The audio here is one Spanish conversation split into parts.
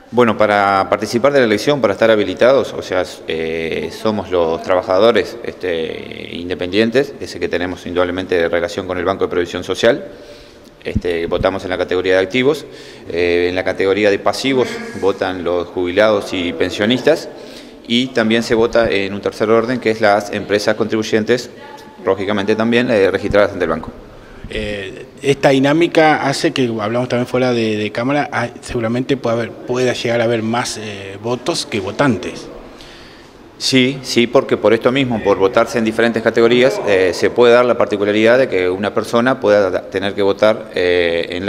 Bueno, para participar de la elección, para estar habilitados, o sea, somos los trabajadores independientes, ese que tenemos indudablemente relación con el Banco de Previsión Social. Votamos en la categoría de activos, en la categoría de pasivos votan los jubilados y pensionistas, y también se vota en un tercer orden, que es las empresas contribuyentes, lógicamente también registradas ante el banco. Esta dinámica hace que, hablamos también fuera de cámara, seguramente pueda llegar a haber más votos que votantes. Sí, porque por esto mismo, por votarse en diferentes categorías, se puede dar la particularidad de que una persona pueda tener que votar en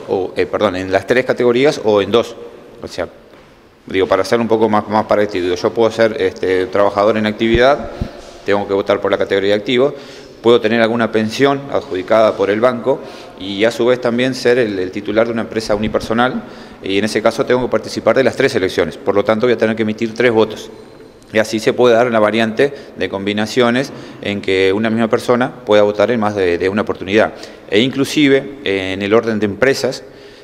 las tres categorías o en dos. O sea, digo, para hacer un poco más parecido, yo puedo ser trabajador en actividad, tengo que votar por la categoría de activo, puedo tener alguna pensión adjudicada por el banco y a su vez también ser el titular de una empresa unipersonal, y en ese caso tengo que participar de las tres elecciones, por lo tanto voy a tener que emitir 3 votos. Y así se puede dar una variante de combinaciones en que una misma persona pueda votar en más de una oportunidad. E inclusive en el orden de empresas,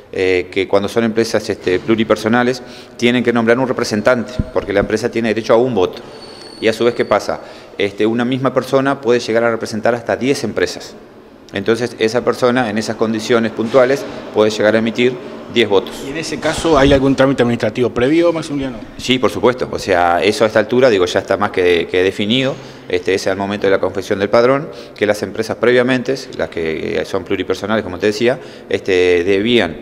que cuando son empresas pluripersonales tienen que nombrar un representante, porque la empresa tiene derecho a un voto. Y a su vez, ¿qué pasa? Una misma persona puede llegar a representar hasta 10 empresas. Entonces, esa persona, en esas condiciones puntuales, puede llegar a emitir 10 votos. ¿Y en ese caso hay algún trámite administrativo previo, Maximiliano? Sí, por supuesto. O sea, eso a esta altura, digo, ya está más que definido. Es al momento de la confección del padrón, que las empresas previamente, las que son pluripersonales, como te decía, debían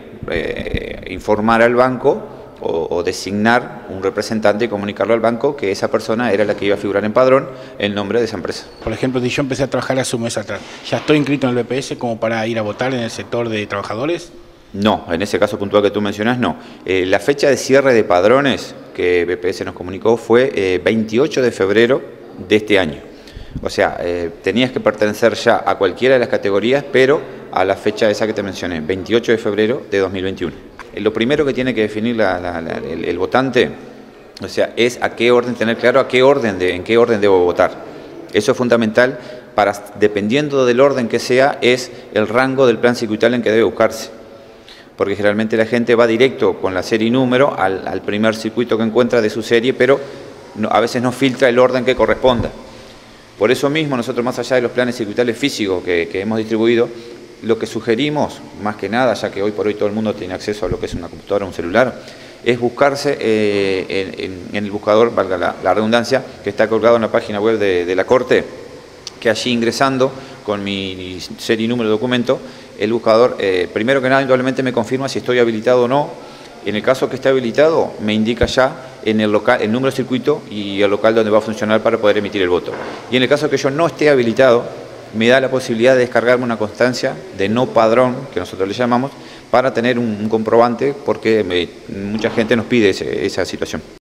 informar al banco o designar un representante y comunicarlo al banco que esa persona era la que iba a figurar en padrón el nombre de esa empresa. Por ejemplo, si yo empecé a trabajar hace un mes atrás, ¿ya estoy inscrito en el BPS como para ir a votar en el sector de trabajadores? No, en ese caso puntual que tú mencionás, no. La fecha de cierre de padrones que BPS nos comunicó fue 28 de febrero de este año. O sea, tenías que pertenecer ya a cualquiera de las categorías, pero a la fecha esa que te mencioné, 28 de febrero de 2021. Lo primero que tiene que definir el votante, o sea, es tener claro en qué orden debo votar. Eso es fundamental dependiendo del orden que sea, es el rango del plan circuital en que debe buscarse. Porque generalmente la gente va directo con la serie y número al primer circuito que encuentra de su serie, pero a veces no filtra el orden que corresponda. Por eso mismo nosotros, más allá de los planes circuitales físicos que hemos distribuido, lo que sugerimos, más que nada, ya que hoy por hoy todo el mundo tiene acceso a lo que es una computadora o un celular, es buscarse en el buscador, valga la redundancia, que está colgado en la página web de la Corte, que allí ingresando con mi serie y número de documento, el buscador, primero que nada, indudablemente me confirma si estoy habilitado o no. En el caso que esté habilitado, me indica ya en el número de circuito y el local donde va a funcionar para poder emitir el voto. Y en el caso que yo no esté habilitado, me da la posibilidad de descargarme una constancia de no padrón, que nosotros le llamamos, para tener un comprobante, porque mucha gente nos pide esa situación.